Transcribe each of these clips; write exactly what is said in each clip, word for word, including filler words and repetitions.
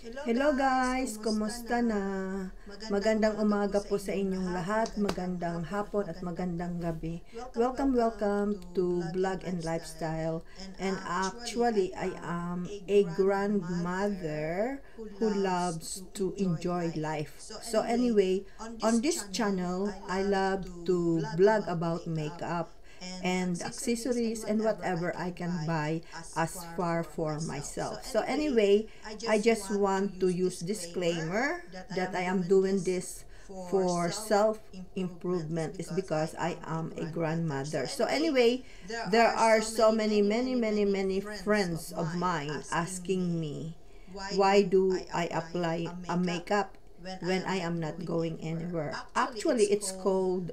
Hello guys, kumusta na? Magandang umaga po sa inyong lahat, magandang hapon at magandang gabi. Welcome, welcome to Vlog and Lifestyle. And actually, I am a grandmother who loves to enjoy life. So anyway, on this channel, I love to vlog about makeup and accessories and whatever I can buy as far for myself. So anyway, I just want to use disclaimer that I am doing this for self-improvement is because I am a grandmother. So anyway, there are so many, many, many, many friends of mine asking me, why do I apply a makeup when I am not going anywhere? Actually, it's called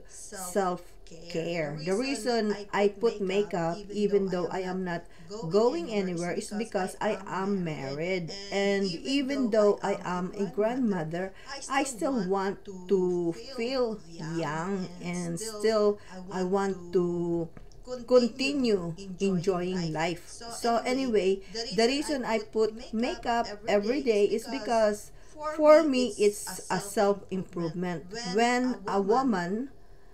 self-care. The reason I put makeup even though I am not going anywhere is because I am married, and even though I am a grandmother, I still want to feel young, and still I want to continue enjoying life. So anyway, the reason I put makeup every day is because for me it's a self-improvement. When a woman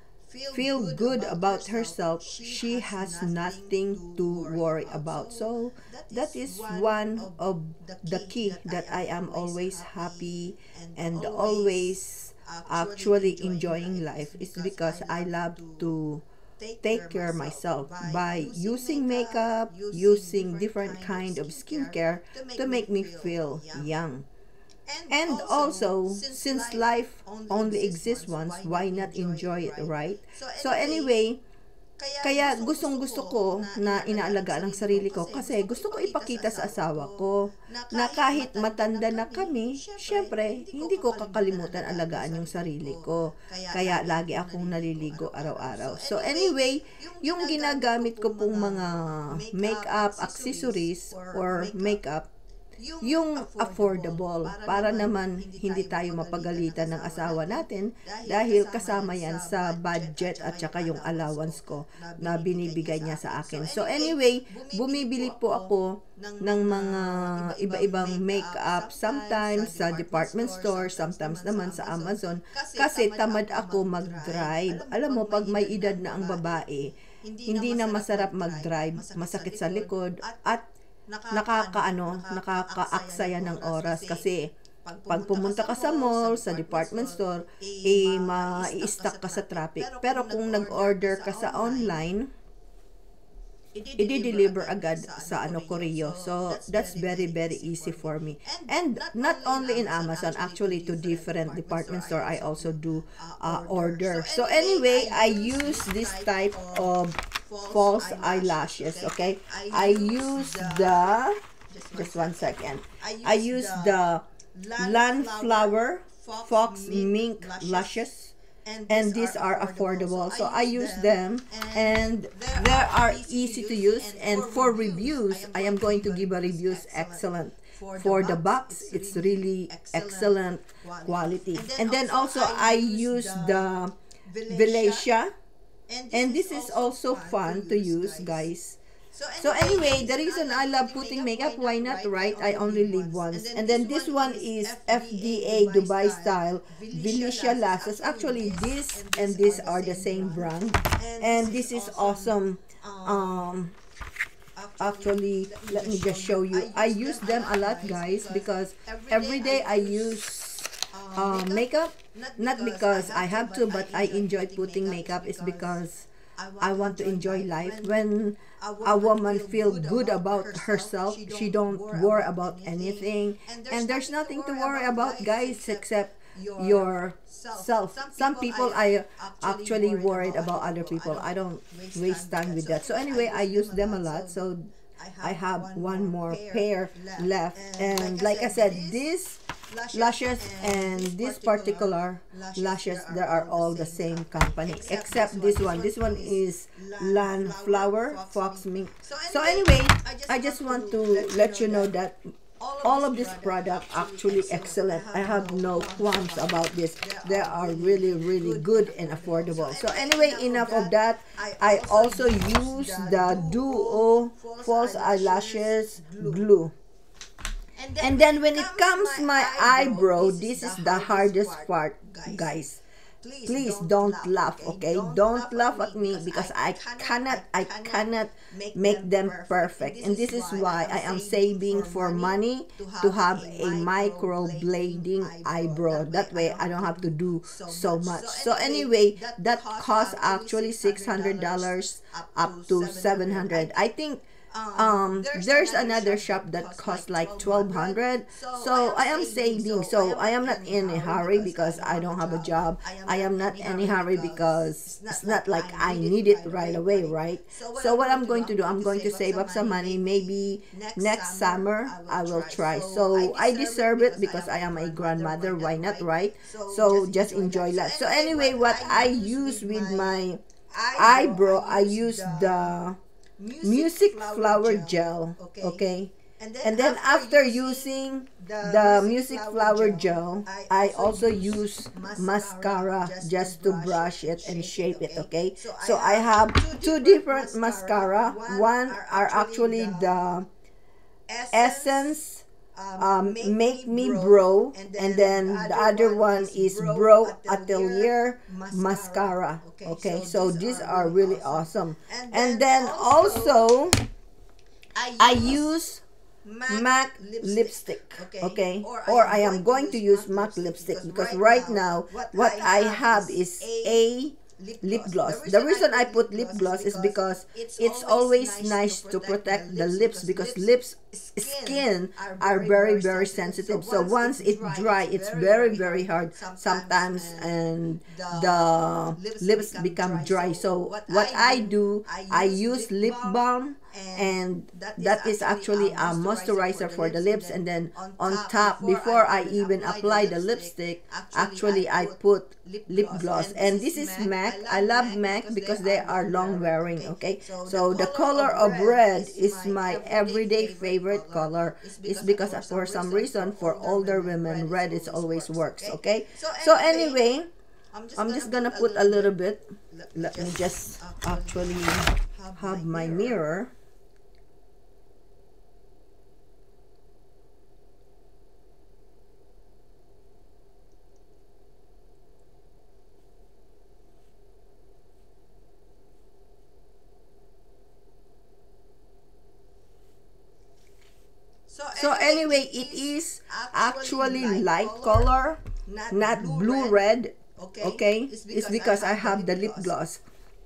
feel good about herself, she has nothing to worry about. So that is one of the key that I am always happy and always actually enjoying life is because I love to take care of myself by using makeup, using different kind of skincare to make me feel young. And also, since life only exists once, why not enjoy it, right? So anyway, kaya gustong gusto ko na inaalagaan ang sarili ko kasi gusto ko ipakita sa asawa ko na kahit matanda na kami, syempre, hindi ko kakalimutan alagaan yung sarili ko. Kaya lagi akong naliligo araw-araw. So anyway, yung ginagamit ko pong mga makeup accessories or makeup, yung affordable, para naman hindi tayo mapagalitan ng asawa natin dahil kasama yan sa budget at saka yung allowance ko na binibigay niya sa akin. So anyway, bumibili po ako ng mga iba-ibang makeup, sometimes sa department store, sometimes naman sa Amazon, kasi tamad ako mag-drive. Alam mo, pag may edad na ang babae, hindi na masarap mag-drive, masakit sa likod, at nakakaano, nakakaaksaya ng oras kasi pag pumunta ka sa mall, sa department store, eh, ma-i-stuck ka sa traffic. Pero kung nag-order ka sa online, i-deliver agad sa ano Koryo. So that's very very easy for me. And not only in Amazon, actually to different department store I also do uh, order. So anyway, I use this type of false eyelashes. Okay, I use the just one second. I use the Landflower Fox Mink lashes, and these are affordable, so I use them, and they are easy to use. And for reviews, I am going to give a reviews excellent. For the box, it's really excellent quality. And then also I use the Velacia, and this is also fun to use, guys. So anyway, the reason I love putting makeup, why not, right? I only live once. And then this one is F D A Dubai Style Velacia Lashes. Actually, this and this are the same brand. And this is awesome. Um, actually, let me just show you. I use them a lot, guys, because every day I use uh, makeup. Not because I have to, but I enjoy putting makeup is because I want to enjoy life. When a woman feel good about herself, she don't worry about anything, and there's nothing to worry about, guys, except yourself. Some people I actually worried about other people. I don't waste time with that. So anyway, I use them a lot. So I have one more pair left, and like I said, this lashes and this particular lashes, they are all the same company except this one. This one is Landflower Fox Mink. So anyway, I just want to let you know that all of this product actually excellent. I have no qualms about this. They are really really good and affordable. So anyway, enough of that. I also use the Duo False Eyelashes Glue. And then when it comes my eyebrow, this is the hardest part, guys. Please don't laugh, okay? Don't laugh at me because I cannot, I cannot make them perfect. And this is why I am saving for money to have a microblading eyebrow. That way I don't have to do so much. So anyway, that costs actually six hundred dollars up to seven hundred dollars. I think um there's another shop that costs like twelve hundred, so I am saving. So I am not in a hurry because I don't have a job. I am not in a hurry because it's not like I need it right away, right? So what I'm going to do, I'm going to save up some money. Maybe next summer I will try. So I deserve it because I am a grandmother. Why not, right? So just enjoy life. So anyway, what I use with my eyebrow, I use the Music Flower Gel, okay? And then after using the Music Flower Gel, I also use mascara just to brush it and shape it, okay? So I have two different mascara. One are actually the Essence um, Make Me Brow, and then the other one is Brow Atelier Mascara, okay? So these are really awesome. And then also I use MAC lipstick, okay? Or I am going to use MAC lipstick because right now what I have is a lip gloss. The reason I put lip gloss is because it's always nice to protect the lips because lips skin are very very sensitive. So once it dry, it's very very hard sometimes and the lips become dry. So what I do, I use lip balm, and that is actually a moisturizer for the lips, and then on top, before I even apply the lipstick, actually I put lip gloss. And this is MAC. I love MAC because they are long wearing, okay? So the color of red is my everyday favorite color. It's because for some reason for older women, red is always works, okay? So anyway, I'm just gonna put a little bit. Let me just actually have my mirror. So anyway, it is actually light color, not blue red, okay? It's because I have the lip gloss.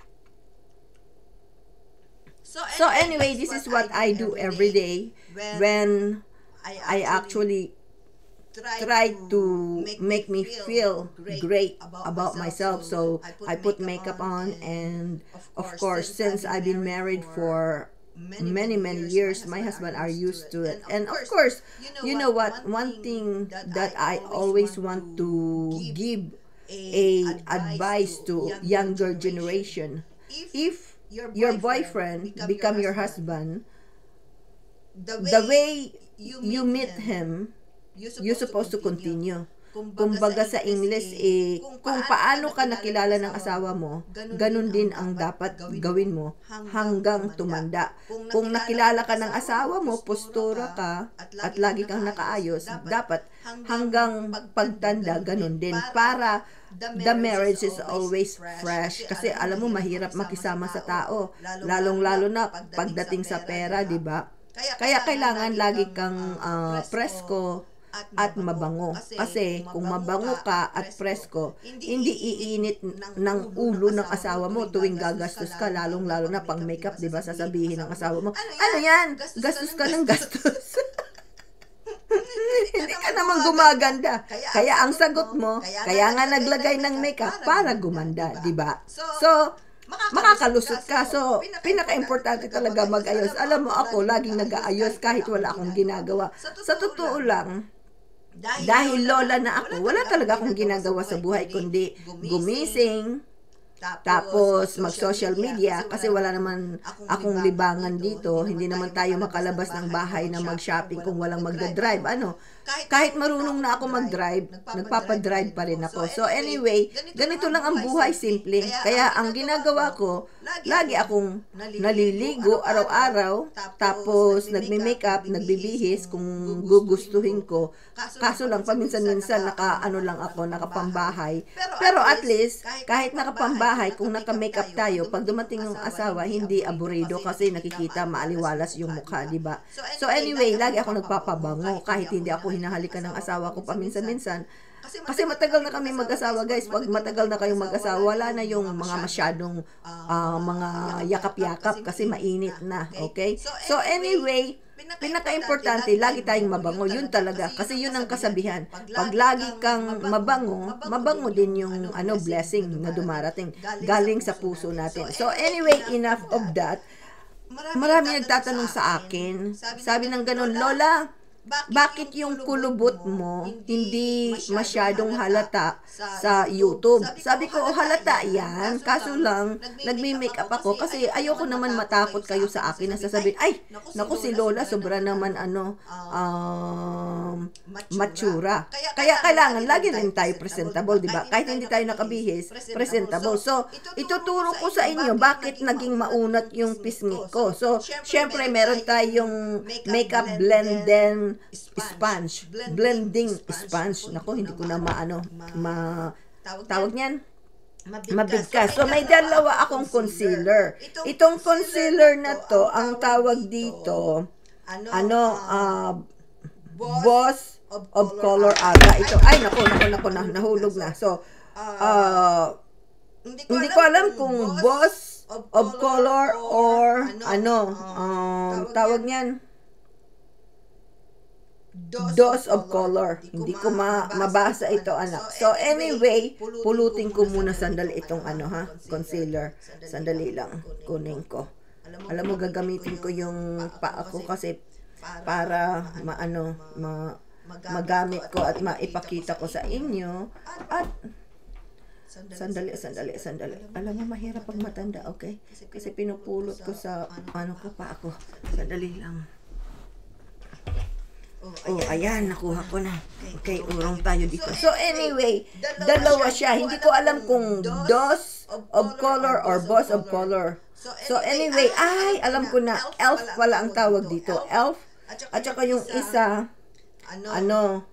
So anyway, this is what I do every day when I actually try to make me feel great about myself. So I put makeup on, and of course, since I've been married for many many years, my husband are used to it. And of course, you know what, one thing that I always want to give a advice to younger generation: if your boyfriend become your husband, the way you meet him, you're supposed to continue. Kumbaga sa English, eh, kung paano ka nakilala ng asawa mo, ganun din ang dapat gawin mo hanggang tumanda. Kung nakilala ka ng asawa mo, postura ka, at lagi kang nakaayos, dapat hanggang pagtanda, ganun din. Para the marriage is always fresh. Kasi alam mo, mahirap makisama sa tao. Lalong-lalo na pagdating sa pera, di ba? Kaya kailangan lagi kang uh, presko at mabango. Kasi kung mabango ka at presko, hindi iinit ng ulo ng asawa mo tuwing gagastos ka, lalong-lalo na pang makeup, di ba? Sasabihin ng asawa mo, ano yan? Gastos ka ng gastos. Hindi ka naman gumaganda. Kaya ang sagot mo, kaya nga naglagay ng makeup para gumanda, di ba? So, makakalusot ka. So, pinaka-importante talaga mag-ayos. Alam mo ako, laging nag-aayos kahit wala akong ginagawa. Sa totoo lang, dahil lola na ako, wala talaga akong ginagawa sa buhay kundi gumising, tapos mag-social media kasi wala naman akong libangan dito, hindi naman tayo makalabas ng bahay na mag-shopping kung walang magda-drive. Ano, kahit marunong na ako mag-drive, nagpapadrive pa rin ako. So anyway, ganito lang ang buhay, simple. Kaya ang ginagawa ko, lagi akong naliligo araw-araw, tapos nagme-makeup, nagbibihis kung gugustuhin ko. Kaso lang, paminsan-minsan naka, ano lang ako, nakapambahay. Pero at least, kahit nakapambahay, kung naka-makeup tayo, pag dumating yung asawa, hindi aburido kasi nakikita maaliwalas yung mukha, di ba? So anyway, lagi ako nagpapabango kahit hindi ako hinahalikan ng asawa ko paminsan-minsan. Kasi matagal na kami mag-asawa, guys. Pag matagal na kayong mag-asawa, wala na yung mga masyadong uh, mga yakap-yakap kasi mainit na, okay? So anyway, pinaka-importante, lagi tayong mabango. Yun talaga. Kasi yun ang kasabihan. Pag lagi kang mabango, mabango din yung ano blessing na dumarating. Galing sa puso natin. So anyway, enough of that. Marami nagtatanong sa akin. Sabi ng ganun, Lola, bakit yung kulubot mo hindi masyadong halata sa YouTube? Sabi ko, oh, halata yan. Kaso lang, nagme-makeup ako kasi ayoko naman matakot kayo sa akin na sasabihin, ay, naku si Lola, sobra naman ano, um, matsura. Kaya kailangan, lagi rin tayo presentable, di ba? Kahit hindi tayo nakabihis, presentable. So, ituturo ko sa inyo bakit naging maunat yung pisngi ko. So, syempre, meron tayong makeup blend sponge, blending sponge. Nako, hindi ko na maano, ma tawag niyan, mabigkas. So may dalawa akong concealer. Itong concealer na to, ang tawag dito, ano, uh, Boss of Color Aga. Ito, ay nako, nako, nako, na, nahulog na. So, uh, hindi ko alam kung Boss of Color or ano, um, tawag niyan, Dose of Color. Hindi ko ma mabasa ito, anak. So anyway, pulutin ko muna sandali itong ano ha, concealer. Sandali lang, kunin ko. Alam mo, gagamitin ko yung paa ko kasi para maano, ma magamit ko at maipakita ko sa inyo. At sandali, sandali, sandali. Alam mo, mahirap pag matanda, okay? Kasi pinupulot ko sa ano ko pa ako. Sandali lang. Oh, ayan, nakuha ko na. Okay, urong tayo dito. So anyway, dalawa siya. Hindi ko alam kung Dose of Color or Boss of Color. So anyway, ay, alam ko na. Elf pala ang tawag dito. Elf. At saka yung isa, ano,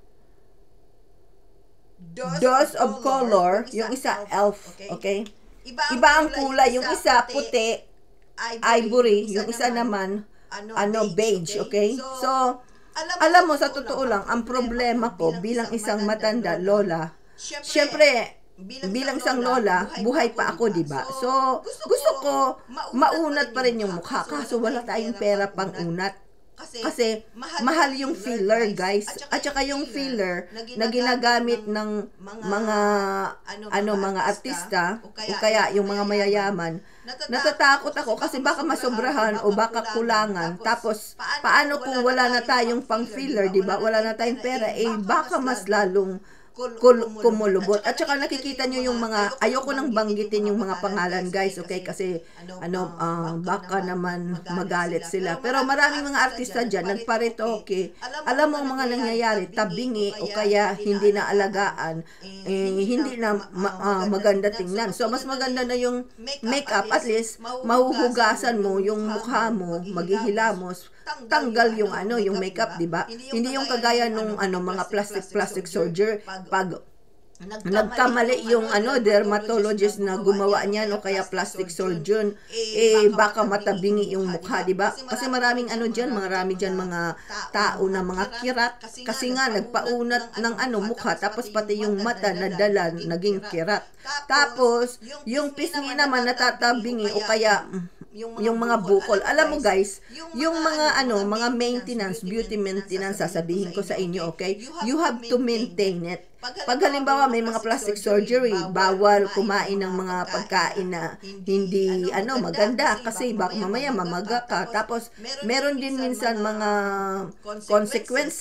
Dose of Color, yung isa Elf. Okay? Iba ang kulay. Yung isa puti, ivory. Yung isa naman, ano, beige. Okay? So, alam mo, sa totoo lang, ang problema ko bilang isang matanda lola, syempre, bilang isang lola, buhay pa ako, di ba? So, gusto ko maunat pa rin yung mukha, kaso wala tayong pera pang unat. Kasi mahal yung filler, guys. At saka yung filler na ginagamit ng mga ano mga artista o kaya yung mga mayayaman. Natatakot ako kasi baka masobrahan o baka kulangan. Tapos paano kung wala na tayong pang filler, di ba? Wala na tayong pera, eh baka mas lalong kumulubot. At saka nakikita nyo yung mga, ayoko nang banggitin yung mga pangalan, guys, okay? Kasi ano, uh, baka naman magalit sila. Pero maraming mga artista dyan, nagparetoke. Alam mo ang mga nangyayari, tabingi o kaya hindi na alagaan, eh, hindi na ma uh, maganda tingnan. So, mas maganda na yung makeup, at least, mahuhugasan mo yung mukha mo, maghihilamos, tanggal yung ano, yung makeup, di ba? Hindi yung kagaya nung ano, mga plastic plastic surgery. Pag nagkamali yung ano, dermatologist na gumawa niyan o kaya plastic surgeon, eh baka matabingi yung mukha, di ba? Kasi maraming ano diyan, marami diyan mga tao na mga kirat kasi nga nagpaunat ng ano mukha, tapos pati yung mata na dalan naging kirat. Tapos yung pisngi naman natatabingi o kaya yung mga bukol. Alam mo, guys, yung mga ano, mga maintenance, beauty maintenance, sasabihin ko sa inyo, okay? You have to maintain it. Pag halimbawa may mga plastic surgery, bawal kumain ng mga pagkain na hindi ano maganda kasi baka mamaya mamaga ka. Tapos meron din minsan mga consequences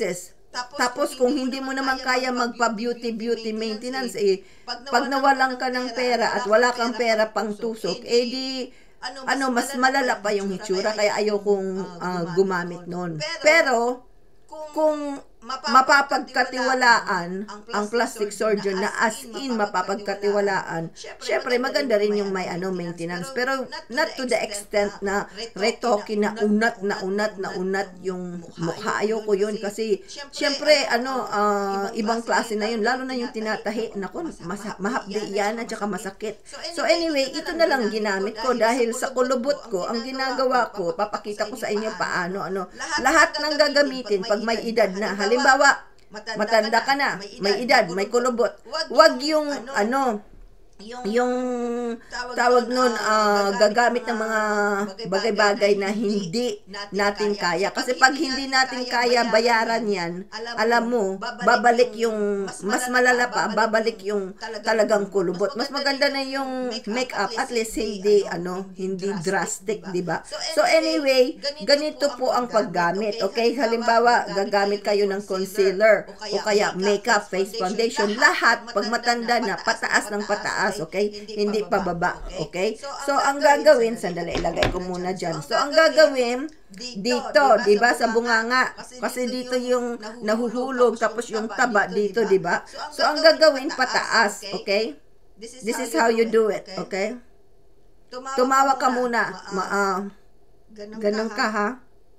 Tapos kung hindi mo naman kaya magpa-beauty beauty maintenance, eh, pag nawalan ka ng pera at wala kang pera pang tusok, eh di, ano, mas malala pa yung hitsura, kaya ayokong uh, gumamit nun. Pero, kung mapapagkatiwalaan ang plastic surgeon na as in mapapagkatiwalaan, syempre maganda rin yung may ano maintenance, pero not to the extent na retoke na unat na unat na unat yung mukha. Ayoko yun kasi syempre ano uh, ibang klase na yun, lalo na yung tinatahi, nako, mahapdi yan at saka masakit. So anyway, ito na lang ginamit ko dahil sa kulubot ko. Ang ginagawa ko, papakita ko sa inyo paano ano lahat ng gagamitin pag may edad na. Halimbawa, matanda ka na, may edad, may kulubot. Wag yung ano, yung tawag nun, uh, gagamit ng mga bagay-bagay na hindi natin kaya. Kasi pag hindi natin kaya bayaran yan, alam mo, babalik yung, mas malala pa, babalik yung talagang kulubot. Mas maganda na yung makeup, at least hindi, ano, hindi drastic, di ba? So anyway, ganito po ang paggamit, okay? Halimbawa, gagamit kayo ng concealer, o kaya makeup, face foundation, lahat, pag matanda na, pataas ng pataas, okay? Hindi pa baba, okay? So, ang gagawin, sandali, ilagay ko muna dyan. So, ang gagawin, dito, di ba, sa bunganga. Kasi dito yung nahuhulog, tapos yung taba dito, di ba? So, ang gagawin, pataas, okay? This is how you do it, okay? Tumawa ka muna. Ma uh, ganun ka, ha?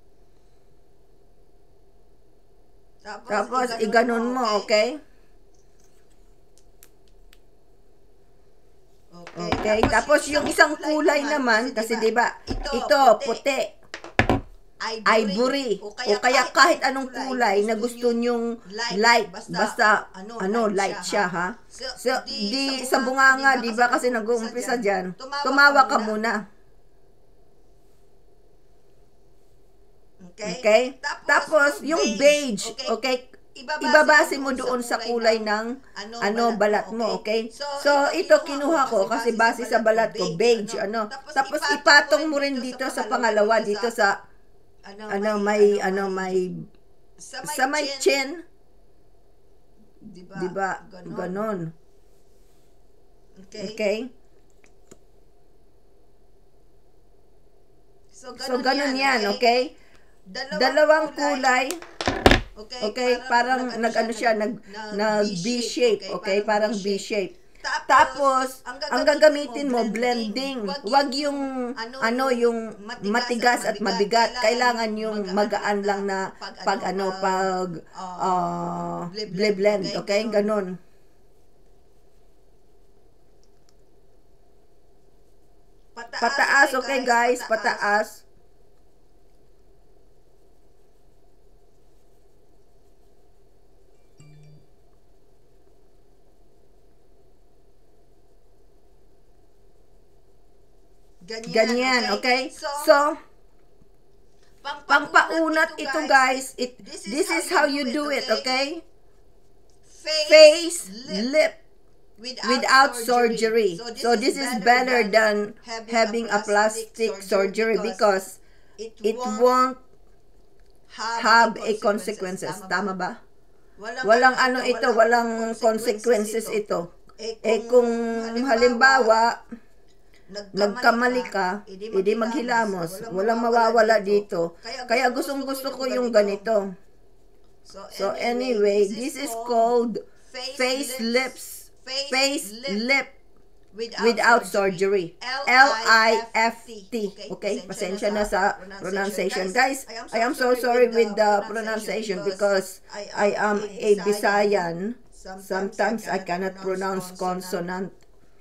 Tapos, iganon mo, okay? Okay, tapos yung isang kulay naman, kasi diba, ito, puti, ivory, o kaya kahit anong kulay na gusto nyong light, basta, ano, light siya, ha? So, di, sa bunganga, diba, kasi nag-uumpisa dyan, tumawa ka muna. Okay? Tapos, yung beige, okay? Ibabase mo doon sa kulay ng ano balat mo, okay? So ito kinuha ko kasi base sa balat ko, beige, ano. Tapos ipatong mo rin dito sa pangalawa, dito sa ano may ano may sa may chin, di ba? Ganon. Okay? So ganon yan, okay? Dalawang kulay. Okay, okay, parang, parang nag-ano siya, nag, nag B-shape, okay, parang B-shape. Tapos, ang gagamitin mo, blending. Wag yung, ano, yung matigas at mabigat. Kailangan yung magaan lang na pag, ano, pag, uh, blend, okay, ganun. Pataas, okay guys, pataas. Ganyan, Ganyan, okay? So, so pampaunat ito, guys. It, this is how you do it, okay? Face, lip, without surgery. So, this is better than having a plastic surgery because it won't have a consequences. Tama ba? Walang ano ito, walang consequences ito. Eh, kung halimbawa, nagkamali ka, hindi maghilamos, walang mawawala dito. Kaya gustong gusto ko yung ganito. So anyway, this is called face lips, face lip without surgery. L I F T. Okay, pasensya na sa pronunciation. Guys, I am so sorry with the pronunciation because I am a Visayan. Sometimes I cannot pronounce consonant.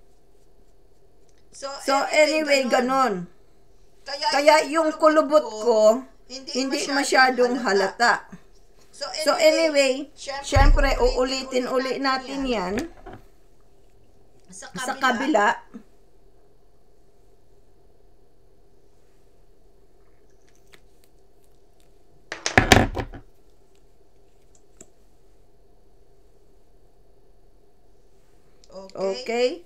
So anyway, ganon. Kaya yung kulubot ko, hindi masyadong halata. So anyway, syempre, uulitin uli natin yan sa kabila. Okay.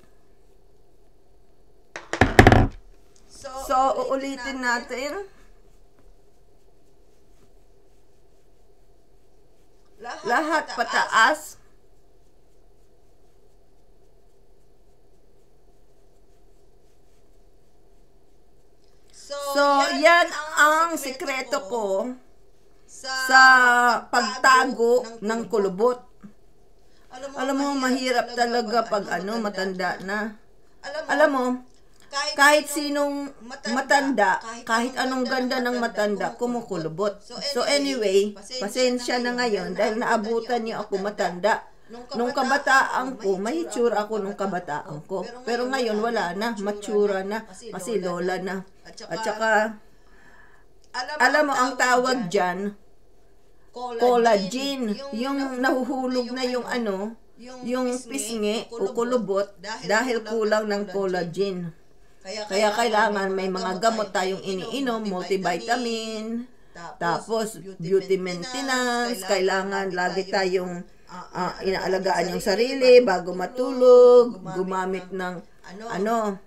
So, uulitin natin. lahat pataas. So, yan ang sikreto ko sa pagtago ng kulubot. Alam mo, mahirap talaga pag ano, matanda na. Alam mo, kahit sinong matanda, kahit anong ganda ng matanda, kumukulubot. So anyway, pasensya na ngayon dahil naabutan niyo ako matanda. Nung kabataan ko, may hitsura ako nung kabataan ko. Pero ngayon wala na, matsura na, kasi lola na. At saka, alam mo ang tawag dyan, collagen. Yung nahuhulog na yung ano, yung pisngi o kulubot dahil kulang ng collagen. Kaya kailangan may mga gamot tayong iniinom, multivitamin, tapos beauty maintenance, kailangan lagi tayong uh, inaalagaan yung sarili bago matulog, gumamit ng ano,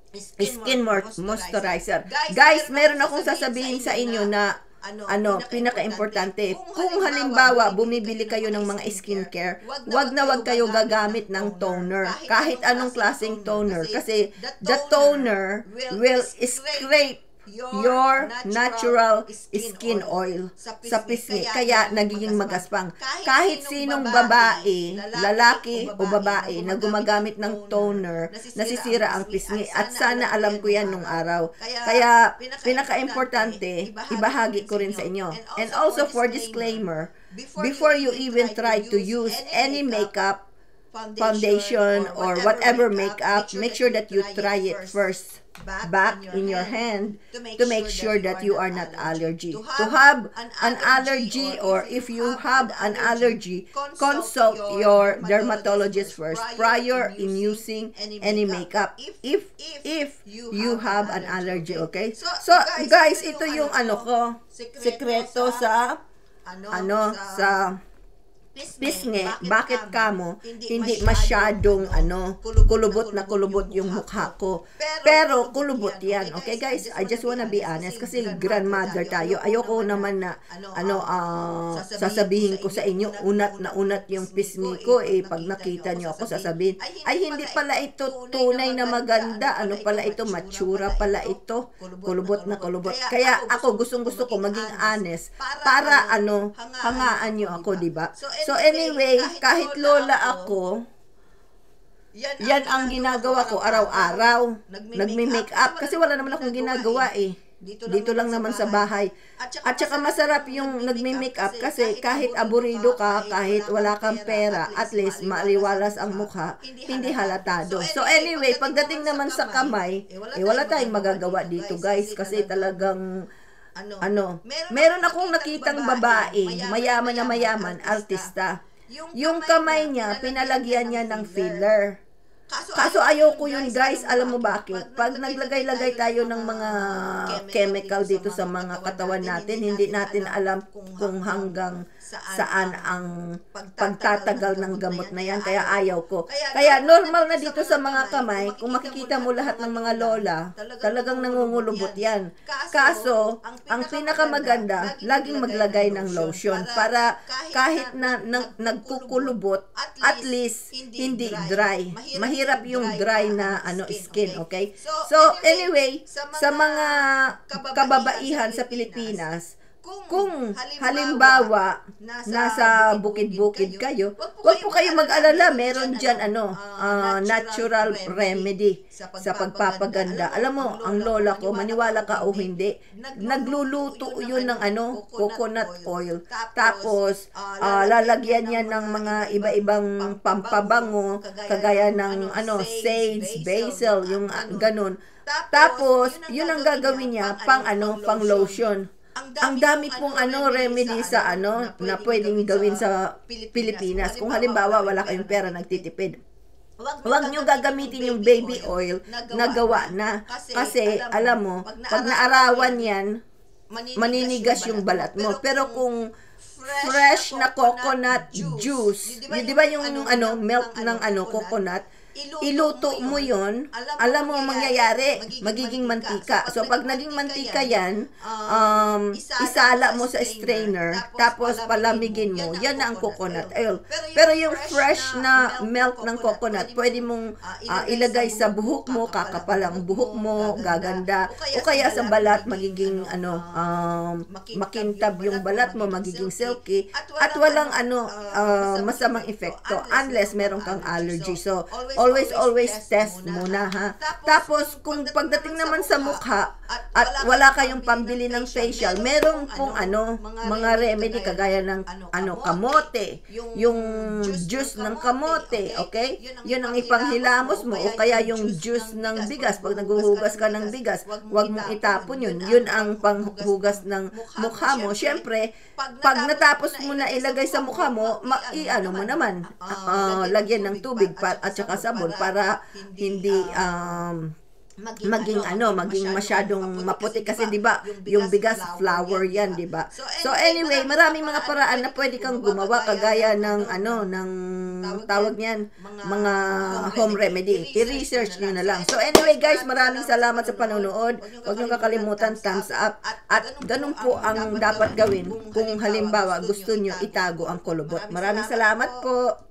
skin moisturizer. Guys, meron akong sasabihin sa inyo na ano, pinaka-importante. Kung halimbawa, bumibili kayo ng mga skincare, wag na wag kayo gagamit ng toner. Kahit anong klaseng toner. Kasi the toner will scrape your natural skin oil sa pisngi. Kaya nagiging magaspang. Kahit sinong babae, lalaki o babae na gumagamit ng toner, nasisira ang pisngi. At sana alam ko yan nung araw. Kaya pinaka-importante, ibahagi ko rin sa inyo. And also for disclaimer, before you even try to use any makeup, foundation, or whatever makeup, make sure that you try it first back in your hand to make sure that you are not allergy. To have an allergy, or if you have an allergy, consult your dermatologist first prior in using any makeup if if you have an allergy, okay? So guys, ito yung ano ko, sekreto sa ano sa pisngi. Bakit kamo hindi masyadong ano, kulubot na kulubot yung mukha ko? Pero kulubot yan. Okay guys, I just wanna be honest kasi grandmother tayo. Ayoko naman na ano, uh, sasabihin ko sa inyo unat na unat yung pisngi ko, eh pag nakita nyo ako sasabihin, ay hindi pala ito tunay na maganda, ano pala ito, matsura pala ito, kulubot na kulubot. Kaya ako gustong gusto ko maging honest para ano, hangaan nyo ako, diba? So anyway, kahit lola ako, yan ang ginagawa ko araw-araw. Nagme-make up kasi wala naman akong ginagawa eh. Dito lang naman sa bahay. At saka masarap yung nagme-make up kasi kahit aburido ka, kahit wala kang pera, at least maliwalas ang mukha, hindi halatado. So anyway, pagdating naman sa kamay, eh wala tayong magagawa dito guys kasi talagang Ano, ano, meron akong nakitang babae, mayaman na mayaman, artista. Yung kamay niya, pinalagyan niya ng filler. Kaso ayoko yun guys, alam mo bakit? Pag naglagay-lagay tayo ng mga chemical dito sa mga katawan natin, hindi natin alam kung hanggang saan ang pagtatagal ng gamot na yan. Kaya ayaw ko. Kaya normal na dito sa mga kamay, kung makikita mo lahat ng mga lola, talagang nangungulubot yan. Kaso, ang pinakamaganda, laging maglagay ng lotion para kahit na, na nagkukulubot, at least hindi dry. Mahirap yung dry na ano skin, okay? So anyway, sa mga kababaihan sa Pilipinas, kung halimbawa nasa bukid-bukid kayo, huwag po kayo mag-alala, meron dyan ano, uh, natural remedy sa pagpapaganda. Alam mo, ang lola ko, maniwala ka o hindi, nagluluto yun ng ano, coconut oil. Tapos, uh, lalagyan niya ng mga iba-ibang pampabango, kagaya ng ano, sage, basil, yung uh, ganun. Tapos, yun ang gagawin niya pang ano, pang lotion. Ang dami pong ano remedy sa ano na pwedeng gawin sa Pilipinas. Kung halimbawa wala kayong pera, nagtitipid, huwag nyo gagamitin yung baby oil na gawa na. Kasi alam mo, pag naarawan yan, maninigas yung balat mo. Pero kung fresh na coconut juice, di ba yung ano milk ng ano coconut, iluto mo yun, alam mo ang mangyayari, magiging mantika. So, pag naging mantika yan, um, isala mo sa strainer, tapos palamigin mo, yan na ang coconut oil. Pero yung fresh na milk ng coconut, pwede mong uh, ilagay sa buhok mo, kakapal ang buhok mo, gaganda, o kaya sa balat, magiging ano, um, makintab yung balat mo, magiging silky, at walang ano, uh, masamang epekto, unless meron kang allergy. So, always, always test muna, ha. Tapos, kung pagdating naman sa mukha, at wala kayong pambili ng facial, meron pong ano, mga remedy kagaya ng ano, kamote, yung juice ng kamote, okay? Yun ang ipanghilamos mo, o kaya yung juice ng bigas, pag naghuhugas ka ng bigas, wag mong itapon yun. Yun ang panghugas ng mukha mo. Siyempre, pag natapos mo na ilagay sa mukha mo, ma i-ano mo naman, uh, lagyan ng tubig pa, at saka sabon para hindi um, maging, maging ano, maging masyadong maputi kasi 'di ba, yung bigas flour yan, 'di ba? So anyway, maraming mga paraan na pwede kang gumawa kagaya ng ano, ng tawag niyan, mga home remedy. I-research niyo na lang. So anyway guys, maraming salamat sa panonood. Huwag niyo kakalimutan thumbs up, at ganun po ang dapat gawin kung halimbawa gusto niyo itago ang kulubot. Maraming salamat po.